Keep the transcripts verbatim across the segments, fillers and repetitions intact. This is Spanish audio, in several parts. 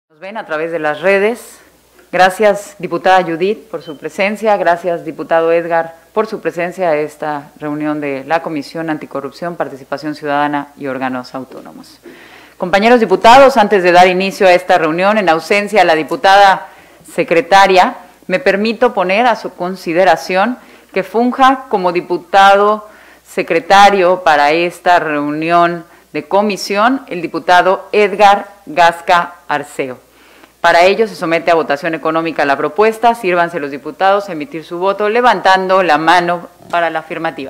Nos ven a través de las redes. Gracias, diputada Judith, por su presencia. Gracias, diputado Edgar, por su presencia a esta reunión de la Comisión Anticorrupción, Participación Ciudadana y Órganos Autónomos. Compañeros diputados, antes de dar inicio a esta reunión, en ausencia de la diputada secretaria, me permito poner a su consideración que funja como diputado secretario para esta reunión de comisión el diputado Edgar Gasca Arceo. Para ello se somete a votación económica la propuesta. Sírvanse los diputados a emitir su voto levantando la mano para la afirmativa.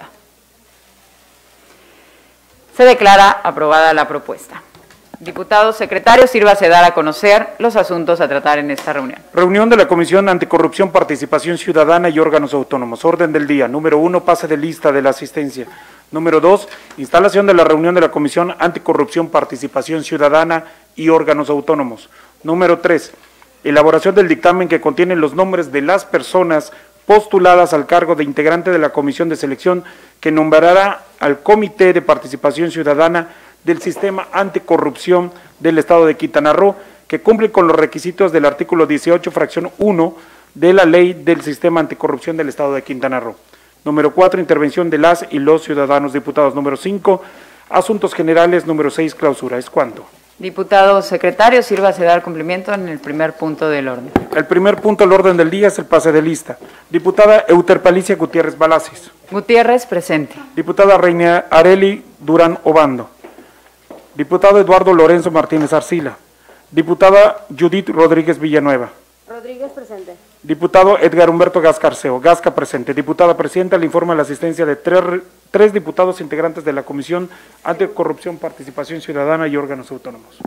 Se declara aprobada la propuesta. Diputado secretario, sírvase dar a conocer los asuntos a tratar en esta reunión. Reunión de la Comisión Anticorrupción, Participación Ciudadana y Órganos Autónomos. Orden del día. Número uno, pase de lista de la asistencia. Número dos, instalación de la reunión de la Comisión Anticorrupción, Participación Ciudadana y Órganos Autónomos. Número tres, elaboración del dictamen que contiene los nombres de las personas postuladas al cargo de integrante de la Comisión de Selección que nombrará al Comité de Participación Ciudadana del Sistema Anticorrupción del Estado de Quintana Roo, que cumple con los requisitos del artículo dieciocho, fracción uno de la Ley del Sistema Anticorrupción del Estado de Quintana Roo. Número cuatro, intervención de las y los ciudadanos diputados. Número cinco, asuntos generales. Número seis, clausura. ¿Es cuánto? Diputado secretario, sírvase dar cumplimiento en el primer punto del orden. El primer punto del orden del día es el pase de lista. Diputada Euterpalicia Gutiérrez Balaces. Gutiérrez, presente. Diputada Reina Areli Durán Obando. Diputado Eduardo Lorenzo Martínez Arcila. Diputada Judith Rodríguez Villanueva. Rodríguez, presente. Diputado Edgar Humberto Gasca Arceo. Gasca, presente. Diputada presidenta, le informa la asistencia de tres, tres diputados integrantes de la Comisión Anticorrupción, Participación Ciudadana y Órganos Autónomos.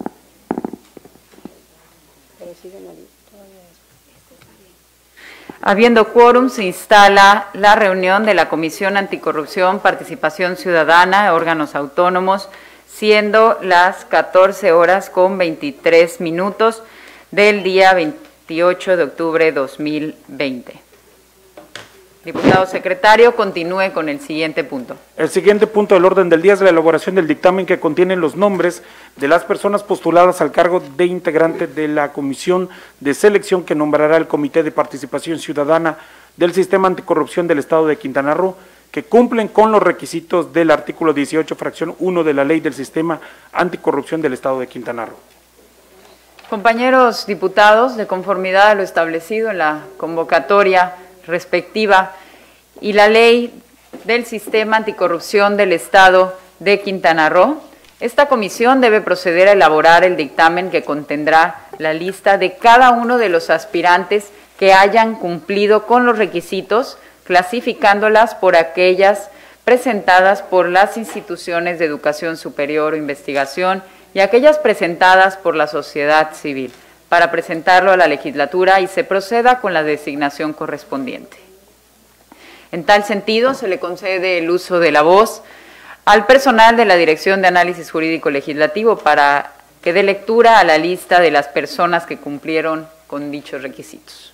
Habiendo quórum, se instala la reunión de la Comisión Anticorrupción, Participación Ciudadana, Órganos Autónomos, siendo las catorce horas con veintitrés minutos del día veintiocho de octubre de dos mil veinte. Diputado secretario, continúe con el siguiente punto. El siguiente punto del orden del día es la elaboración del dictamen que contiene los nombres de las personas postuladas al cargo de integrante de la Comisión de Selección que nombrará el Comité de Participación Ciudadana del Sistema Anticorrupción del Estado de Quintana Roo, que cumplen con los requisitos del artículo dieciocho, fracción uno de la Ley del Sistema Anticorrupción del Estado de Quintana Roo. Compañeros diputados, de conformidad a lo establecido en la convocatoria respectiva y la Ley del Sistema Anticorrupción del Estado de Quintana Roo, esta comisión debe proceder a elaborar el dictamen que contendrá la lista de cada uno de los aspirantes que hayan cumplido con los requisitos, clasificándolas por aquellas presentadas por las instituciones de educación superior o investigación y aquellas presentadas por la sociedad civil, para presentarlo a la legislatura y se proceda con la designación correspondiente. En tal sentido, se le concede el uso de la voz al personal de la Dirección de Análisis Jurídico Legislativo para que dé lectura a la lista de las personas que cumplieron con dichos requisitos.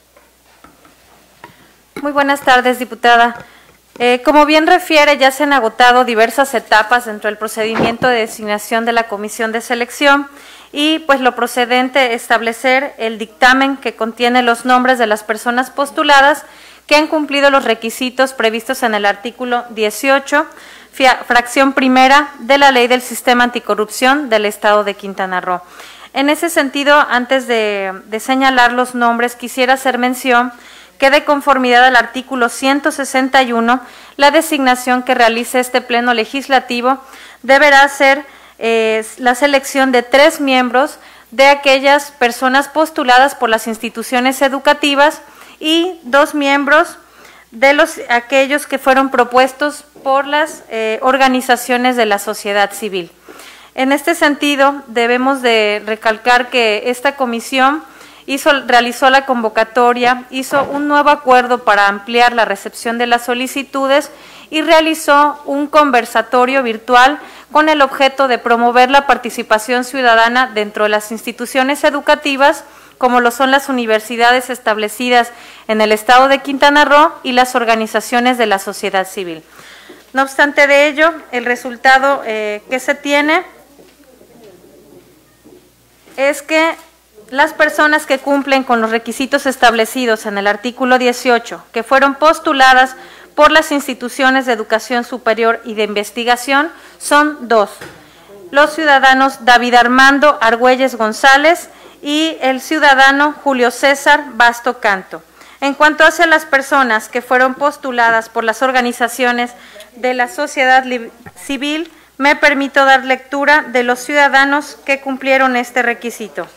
Muy buenas tardes, diputada. Eh, como bien refiere, ya se han agotado diversas etapas dentro del procedimiento de designación de la Comisión de Selección y pues lo procedente es establecer el dictamen que contiene los nombres de las personas postuladas que han cumplido los requisitos previstos en el artículo dieciocho, fracción primera de la Ley del Sistema Anticorrupción del Estado de Quintana Roo. En ese sentido, antes de, de señalar los nombres, quisiera hacer mención que de conformidad al artículo ciento sesenta y uno, la designación que realice este Pleno Legislativo deberá ser eh, la selección de tres miembros de aquellas personas postuladas por las instituciones educativas y dos miembros de los aquellos que fueron propuestos por las eh, organizaciones de la sociedad civil. En este sentido, debemos de recalcar que esta comisión Hizo, realizó la convocatoria, hizo un nuevo acuerdo para ampliar la recepción de las solicitudes y realizó un conversatorio virtual con el objeto de promover la participación ciudadana dentro de las instituciones educativas, como lo son las universidades establecidas en el Estado de Quintana Roo y las organizaciones de la sociedad civil. No obstante de ello, el resultado eh, que se tiene es que las personas que cumplen con los requisitos establecidos en el artículo dieciocho, que fueron postuladas por las instituciones de educación superior y de investigación, son dos. Los ciudadanos David Armando Argüelles González y el ciudadano Julio César Basto Canto. En cuanto hacia las personas que fueron postuladas por las organizaciones de la sociedad civil, me permito dar lectura de los ciudadanos que cumplieron este requisito.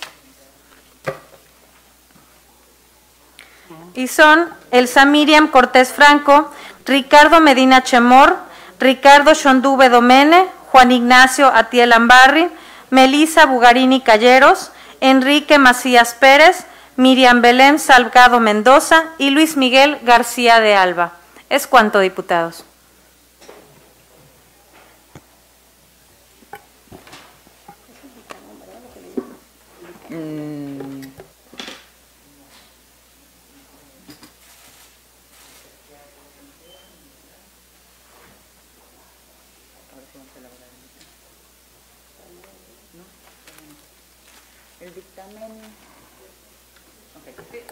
Y son Elsa Miriam Cortés Franco, Ricardo Medina Chemor, Ricardo Shonduve Domene, Juan Ignacio Atiel Ambarri, Melisa Bugarini Calleros, Enrique Macías Pérez, Miriam Belén Salgado Mendoza y Luis Miguel García de Alba. Es cuanto, diputados. Mm. El dictamen. Okay.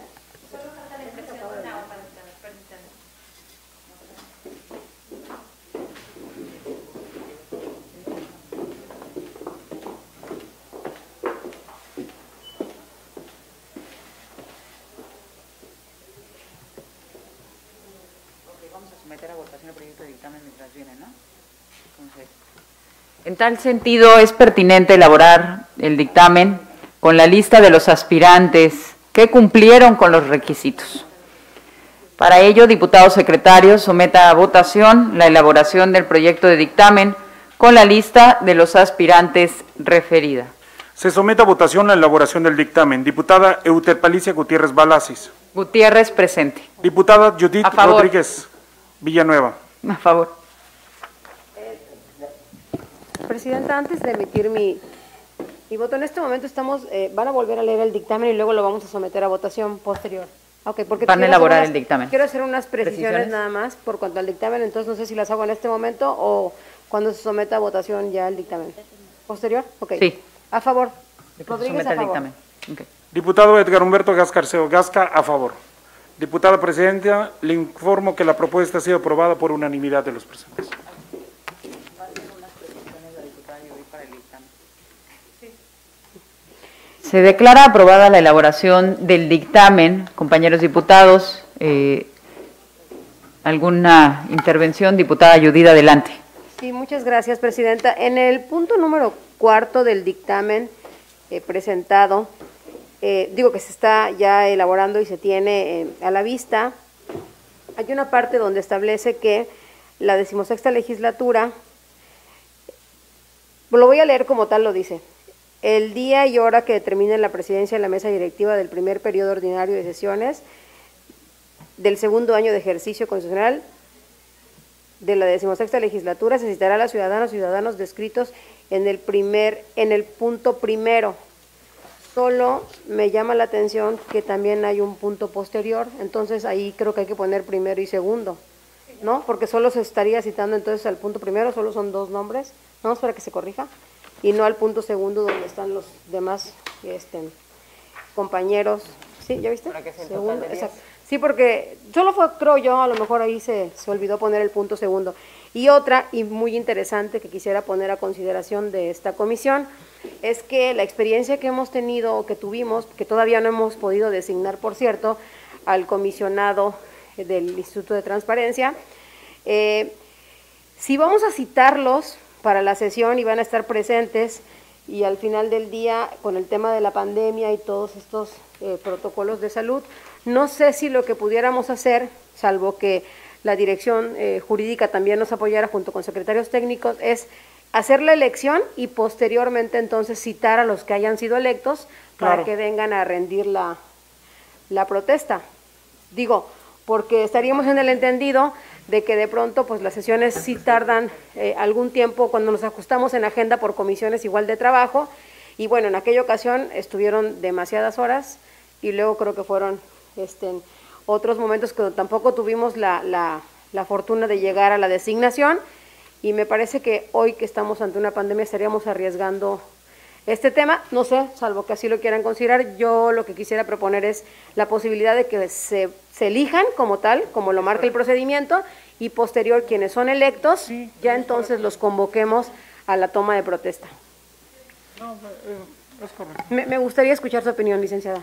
Vamos a someter a votación el proyecto de dictamen mientras viene, ¿no? Entonces, en tal sentido, es pertinente elaborar el dictamen con la lista de los aspirantes que cumplieron con los requisitos. Para ello, diputado secretario, someta a votación la elaboración del proyecto de dictamen con la lista de los aspirantes referida. Se somete a votación la elaboración del dictamen. Diputada Euterpalicia Gutiérrez Balasis. Gutiérrez, presente. Diputada Judith Rodríguez Villanueva. A favor. Presidenta, antes de emitir mi, mi voto, en este momento estamos, eh, van a volver a leer el dictamen y luego lo vamos a someter a votación posterior. Okay, porque van a elaborar unas, el dictamen. Quiero hacer unas precisiones, ¿Precisiones? Nada más por cuanto al dictamen, entonces no sé si las hago en este momento o cuando se someta a votación ya el dictamen. ¿Posterior? Ok. Sí. A favor. De que se Rodríguez, someta a el favor. dictamen. Okay. Diputado Edgar Humberto Gasca Arceo Gasca, a favor. Diputada Presidenta, le informo que la propuesta ha sido aprobada por unanimidad de los presentes. Se declara aprobada la elaboración del dictamen. Compañeros diputados, eh, ¿alguna intervención? Diputada Judith, adelante. Sí, muchas gracias, Presidenta. En el punto número cuarto del dictamen eh, presentado, eh, digo que se está ya elaborando y se tiene eh, a la vista, hay una parte donde establece que la decimosexta legislatura, lo voy a leer como tal lo dice, el día y hora que determine la presidencia de la mesa directiva del primer periodo ordinario de sesiones del segundo año de ejercicio constitucional de la decimosexta legislatura, se citará a los ciudadanos y ciudadanos descritos en el primer, en el punto primero. Solo me llama la atención que también hay un punto posterior, entonces ahí creo que hay que poner primero y segundo, ¿no? Porque solo se estaría citando entonces al punto primero, solo son dos nombres, vamos para que se corrija, y no al punto segundo donde están los demás este, compañeros. ¿Sí? ¿Ya viste? Para que sea el Segundo, total de diez. exacto. Sí, porque solo fue, creo yo, a lo mejor ahí se, se olvidó poner el punto segundo. Y otra, y muy interesante, que quisiera poner a consideración de esta comisión, es que la experiencia que hemos tenido, o que tuvimos, que todavía no hemos podido designar, por cierto, al comisionado del Instituto de Transparencia, eh, si vamos a citarlos para la sesión y van a estar presentes, y al final del día, con el tema de la pandemia y todos estos eh, protocolos de salud, no sé si lo que pudiéramos hacer, salvo que la dirección eh, jurídica también nos apoyara junto con secretarios técnicos, es hacer la elección y posteriormente entonces citar a los que hayan sido electos para Claro. que vengan a rendir la, la protesta. Digo, porque estaríamos en el entendido de que de pronto pues las sesiones sí tardan eh, algún tiempo cuando nos ajustamos en agenda por comisiones igual de trabajo, y bueno, en aquella ocasión estuvieron demasiadas horas y luego creo que fueron este, otros momentos que tampoco tuvimos la, la, la fortuna de llegar a la designación, y me parece que hoy que estamos ante una pandemia estaríamos arriesgando este tema. No sé, salvo que así lo quieran considerar, yo lo que quisiera proponer es la posibilidad de que se, se elijan como tal, como lo marca el procedimiento, y posterior quienes son electos, ya entonces los convoquemos a la toma de protesta. No, eh, es correcto. Me, me gustaría escuchar su opinión, licenciada.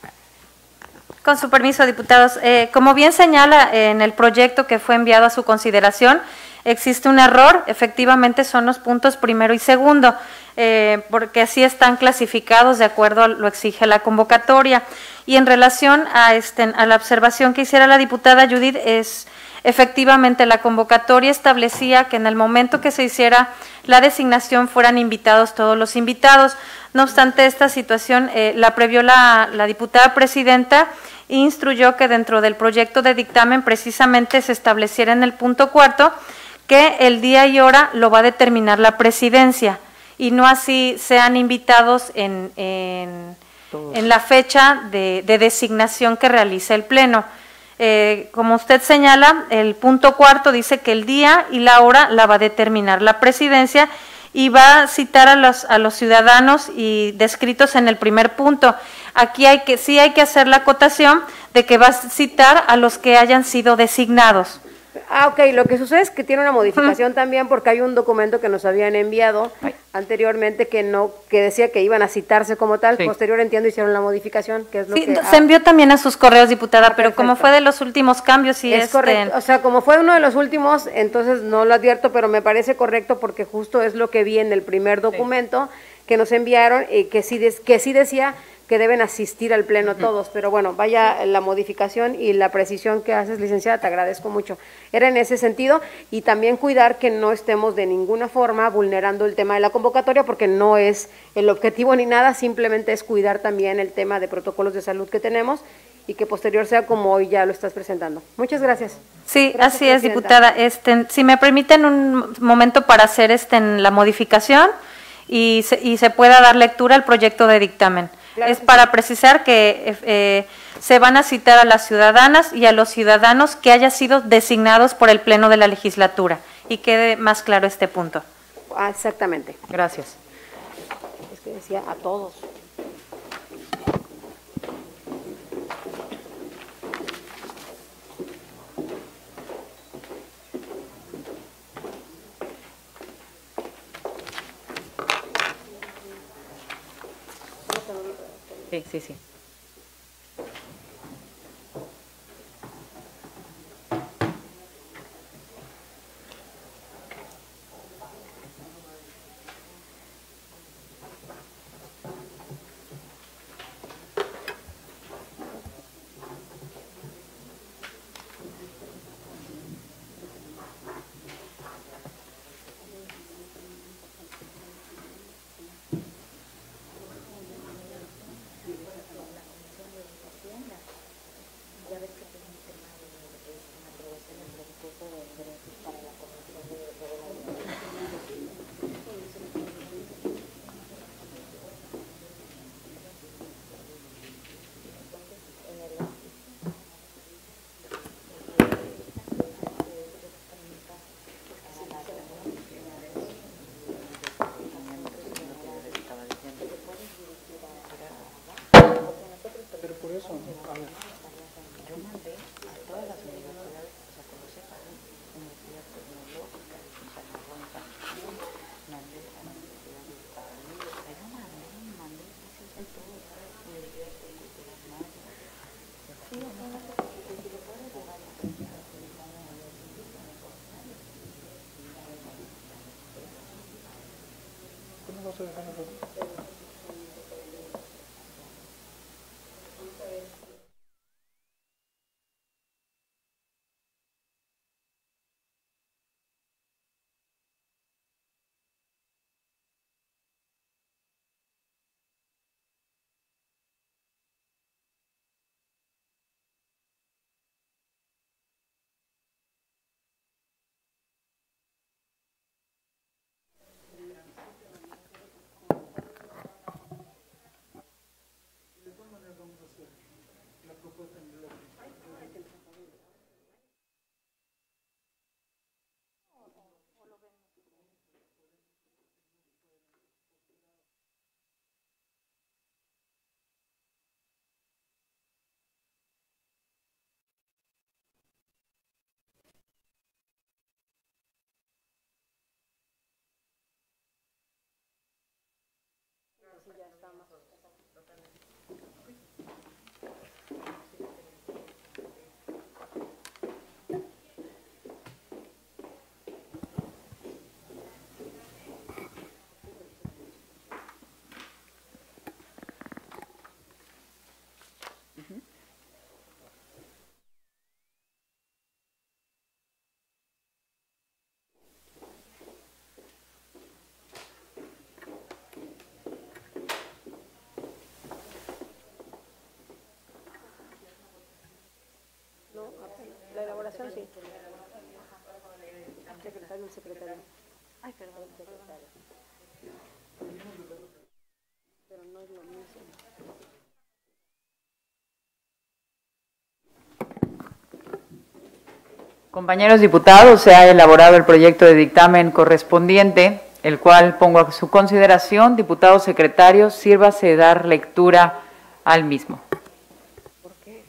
Con su permiso, diputados. Eh, como bien señala en el proyecto que fue enviado a su consideración, existe un error, efectivamente son los puntos primero y segundo, eh, porque así están clasificados de acuerdo a lo exige la convocatoria. Y en relación a, este, a la observación que hiciera la diputada Judith, es efectivamente la convocatoria establecía que en el momento que se hiciera la designación fueran invitados todos los invitados. No obstante, esta situación eh, la previó la, la diputada presidenta e instruyó que dentro del proyecto de dictamen precisamente se estableciera en el punto cuarto que el día y hora lo va a determinar la presidencia y no así sean invitados en, en, en la fecha de, de designación que realice el Pleno. Eh, como usted señala, el punto cuarto dice que el día y la hora la va a determinar la presidencia y va a citar a los, a los ciudadanos y descritos en el primer punto. Aquí hay que, sí hay que hacer la acotación de que va a citar a los que hayan sido designados. Ah, ok, lo que sucede es que tiene una modificación uh-huh. también porque hay un documento que nos habían enviado Ay. anteriormente que no que decía que iban a citarse como tal, sí. Posterior entiendo hicieron la modificación, que es lo sí, que... se ah, envió también a sus correos, diputada, ah, pero perfecto. Como fue de los últimos cambios, sí es este... correcto, o sea, como fue uno de los últimos, entonces no lo advierto, pero me parece correcto porque justo es lo que vi en el primer documento sí. que nos enviaron y que sí, des, que sí decía que deben asistir al pleno uh-huh. todos, pero bueno, vaya la modificación y la precisión que haces, licenciada, te agradezco mucho. Era en ese sentido y también cuidar que no estemos de ninguna forma vulnerando el tema de la convocatoria porque no es el objetivo ni nada, simplemente es cuidar también el tema de protocolos de salud que tenemos y que posterior sea como hoy ya lo estás presentando. Muchas gracias. Sí, gracias, así es, diputada. Este, si me permiten un momento para hacer este, la modificación y se, y se pueda dar lectura al proyecto de dictamen. Claro, es para sí. precisar que eh, se van a citar a las ciudadanas y a los ciudadanos que hayan sido designados por el Pleno de la legislatura y quede más claro este punto. Ah, exactamente. Gracias. Es que decía a todos. Sí, sí, sí. comisión, sí. Secretario, el secretario. Ay, perdón, secretario. Pero no es lo mismo. Compañeros diputados, se ha elaborado el proyecto de dictamen correspondiente, el cual pongo a su consideración. Diputados secretarios, sírvase dar lectura al mismo. ¿Por qué?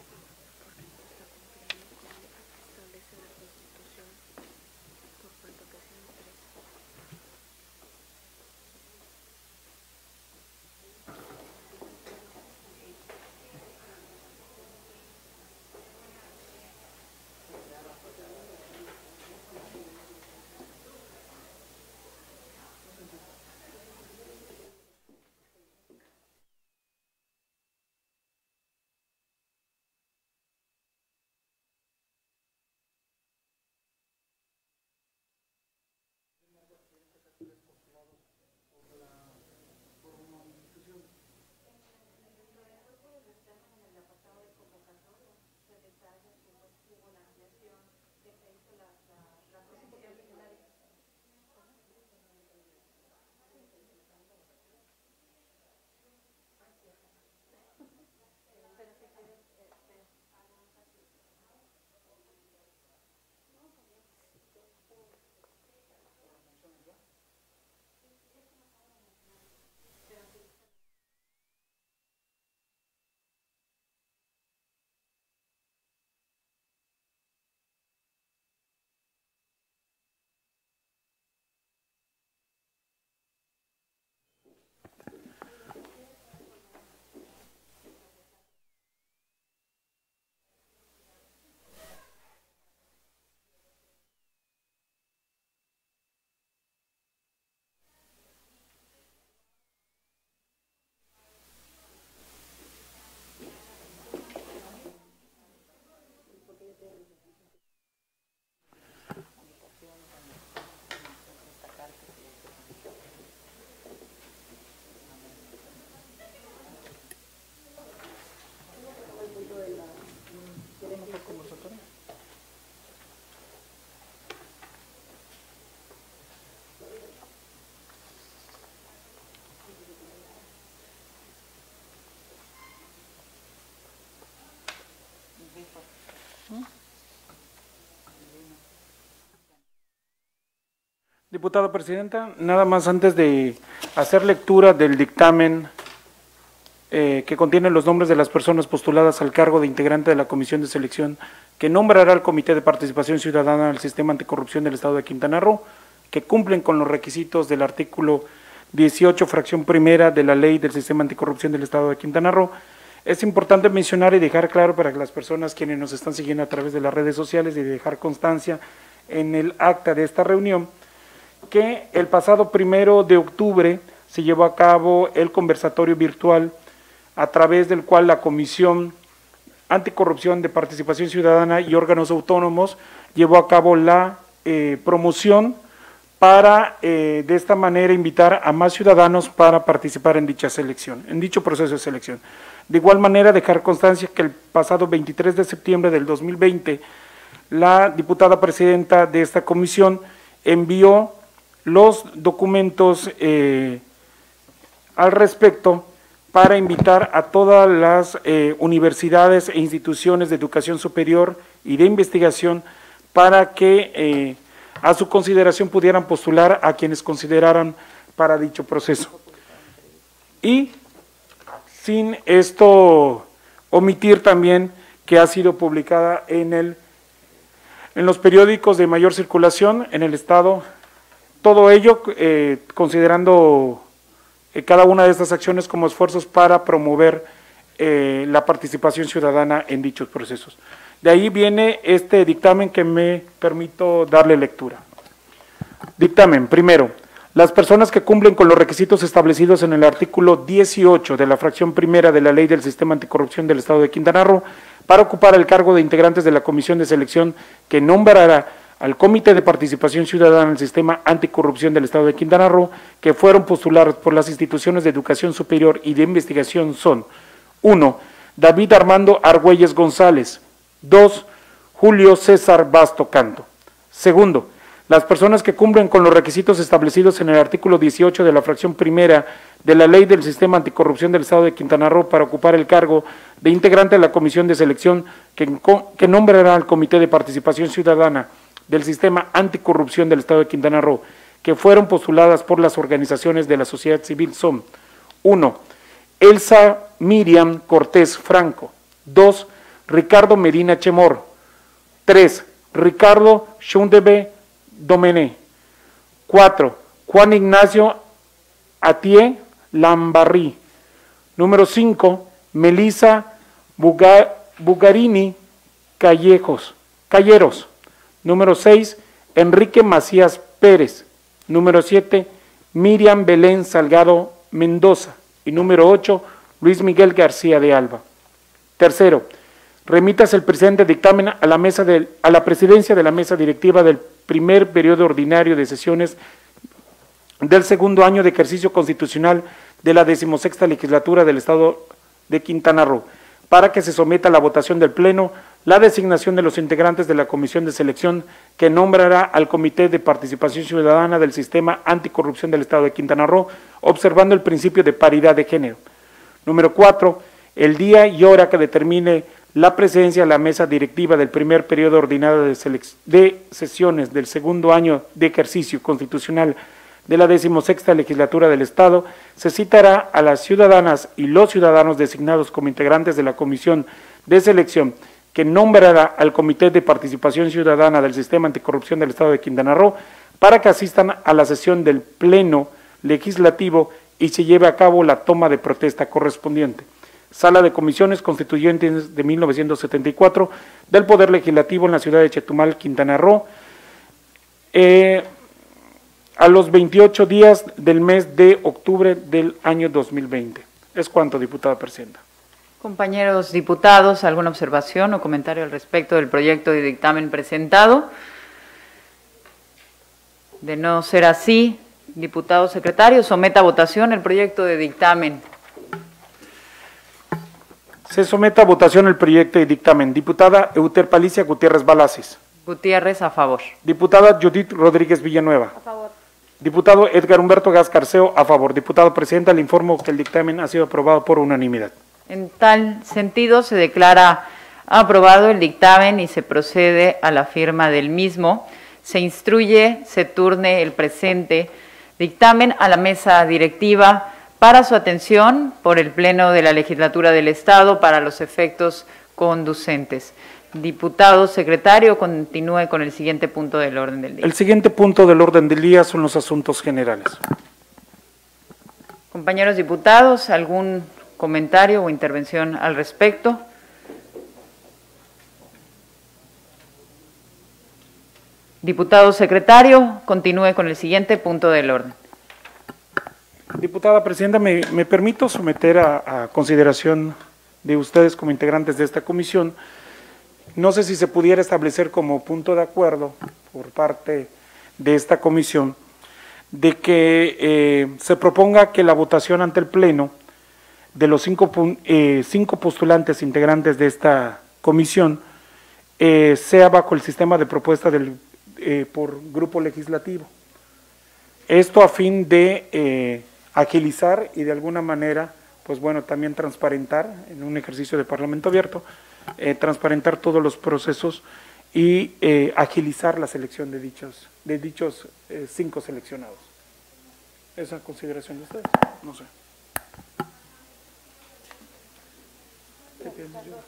Diputada Presidenta, nada más antes de hacer lectura del dictamen eh, que contiene los nombres de las personas postuladas al cargo de integrante de la Comisión de Selección que nombrará el Comité de Participación Ciudadana al Sistema Anticorrupción del Estado de Quintana Roo, que cumplen con los requisitos del artículo dieciocho, fracción primera de la Ley del Sistema Anticorrupción del Estado de Quintana Roo. Es importante mencionar y dejar claro para que las personas quienes nos están siguiendo a través de las redes sociales y dejar constancia en el acta de esta reunión, que el pasado primero de octubre se llevó a cabo el conversatorio virtual a través del cual la Comisión Anticorrupción de Participación Ciudadana y órganos autónomos llevó a cabo la eh, promoción para eh, de esta manera invitar a más ciudadanos para participar en dicha selección, en dicho proceso de selección. De igual manera, dejar constancia que el pasado veintitrés de septiembre del dos mil veinte, la diputada presidenta de esta comisión envió los documentos eh, al respecto para invitar a todas las eh, universidades e instituciones de educación superior y de investigación para que eh, a su consideración pudieran postular a quienes consideraran para dicho proceso. Y sin esto omitir también que ha sido publicada en, el, en los periódicos de mayor circulación en el Estado. Todo ello eh, considerando eh, cada una de estas acciones como esfuerzos para promover eh, la participación ciudadana en dichos procesos. De ahí viene este dictamen que me permito darle lectura. Dictamen, primero, las personas que cumplen con los requisitos establecidos en el artículo dieciocho de la fracción primera de la Ley del Sistema Anticorrupción del Estado de Quintana Roo para ocupar el cargo de integrantes de la Comisión de Selección que nombrará al Comité de Participación Ciudadana en el Sistema Anticorrupción del Estado de Quintana Roo, que fueron postulados por las instituciones de educación superior y de investigación son: uno. David Armando Argüelles González; dos. Julio César Basto Canto. Segundo, las personas que cumplen con los requisitos establecidos en el artículo dieciocho de la fracción primera de la Ley del Sistema Anticorrupción del Estado de Quintana Roo para ocupar el cargo de integrante de la Comisión de Selección que, que nombrará al Comité de Participación Ciudadana del Sistema Anticorrupción del Estado de Quintana Roo, que fueron postuladas por las organizaciones de la sociedad civil son: uno. Elsa Miriam Cortés Franco. dos. Ricardo Medina Chemor. tres. Ricardo Shundebe Domené. cuatro. Juan Ignacio Atié Lambarrí. Número cinco. Melissa Buga, Bugarini Callejos, Calleros. Número seis. Enrique Macías Pérez. Número siete. Miriam Belén Salgado Mendoza. Y número ocho. Luis Miguel García de Alba. Tercero, remítase el presente dictamen a la, mesa de, a la presidencia de la mesa directiva del primer periodo ordinario de sesiones del segundo año de ejercicio constitucional de la decimosexta legislatura del Estado de Quintana Roo, para que se someta a la votación del Pleno la designación de los integrantes de la Comisión de Selección que nombrará al Comité de Participación Ciudadana del Sistema Anticorrupción del Estado de Quintana Roo, observando el principio de paridad de género. Número cuatro, el día y hora que determine la presencia en la mesa directiva del primer periodo ordinario de, de sesiones del segundo año de ejercicio constitucional de la decimosexta legislatura del Estado, se citará a las ciudadanas y los ciudadanos designados como integrantes de la Comisión de Selección que nombrará al Comité de Participación Ciudadana del Sistema Anticorrupción del Estado de Quintana Roo para que asistan a la sesión del Pleno Legislativo y se lleve a cabo la toma de protesta correspondiente. Sala de Comisiones Constituyentes de mil novecientos setenta y cuatro del Poder Legislativo en la ciudad de Chetumal, Quintana Roo, eh, a los veintiocho días del mes de octubre del año dos mil veinte. Es cuanto, diputada presidenta. Compañeros diputados, ¿alguna observación o comentario al respecto del proyecto de dictamen presentado? De no ser así, diputado secretario, someta a votación el proyecto de dictamen. Se somete a votación el proyecto de dictamen. Diputada Euter Palicia Gutiérrez Balaces. Gutiérrez, a favor. Diputada Judith Rodríguez Villanueva. A favor. Diputado Edgar Humberto Gascarceo, a favor. Diputado presidenta, le informo que el dictamen ha sido aprobado por unanimidad. En tal sentido, se declara aprobado el dictamen y se procede a la firma del mismo. Se instruye, se turne el presente dictamen a la mesa directiva para su atención por el Pleno de la Legislatura del Estado para los efectos conducentes. Diputado secretario, continúe con el siguiente punto del orden del día. El siguiente punto del orden del día son los asuntos generales. Compañeros diputados, ¿algún comentario o intervención al respecto? Diputado secretario, continúe con el siguiente punto del orden. Diputada presidenta, me, me permito someter a, a consideración de ustedes como integrantes de esta comisión. No sé si se pudiera establecer como punto de acuerdo por parte de esta comisión de que eh, se proponga que la votación ante el Pleno de los cinco, eh, cinco postulantes integrantes de esta comisión eh, sea bajo el sistema de propuesta del, eh, por grupo legislativo. Esto a fin de eh, agilizar y de alguna manera, pues bueno, también transparentar en un ejercicio de Parlamento abierto, eh, transparentar todos los procesos y eh, agilizar la selección de dichos, de dichos eh, cinco seleccionados. ¿Esa consideración de ustedes? No sé. ¿Qué piensas yo?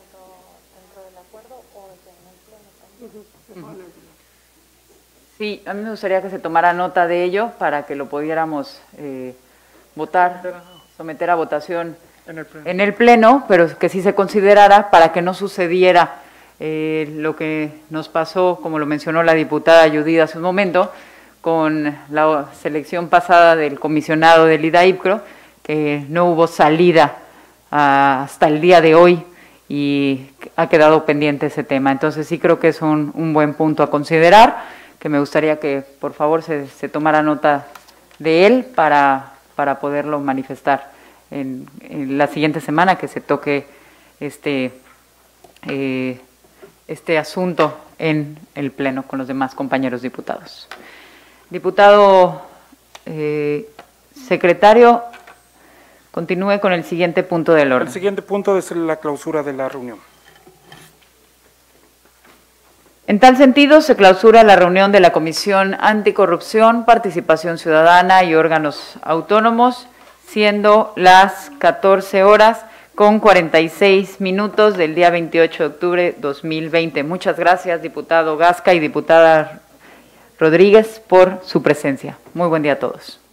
Sí, a mí me gustaría que se tomara nota de ello para que lo pudiéramos eh, votar, someter a votación En el pleno. en el Pleno, pero que sí se considerara para que no sucediera eh, lo que nos pasó, como lo mencionó la diputada Judith hace un momento, con la selección pasada del comisionado del IDAIPCRO, que no hubo salida a, hasta el día de hoy y ha quedado pendiente ese tema. Entonces sí creo que es un, un buen punto a considerar, que me gustaría que por favor se, se tomara nota de él para, para poderlo manifestar en, en la siguiente semana que se toque este, eh, este asunto en el Pleno con los demás compañeros diputados. Diputado eh, secretario, continúe con el siguiente punto del orden. El siguiente punto es la clausura de la reunión. En tal sentido, se clausura la reunión de la Comisión Anticorrupción, Participación Ciudadana y Órganos Autónomos, siendo las catorce horas con cuarenta y seis minutos del día veintiocho de octubre de dos mil veinte. Muchas gracias, diputado Gasca y diputada Rodríguez, por su presencia. Muy buen día a todos.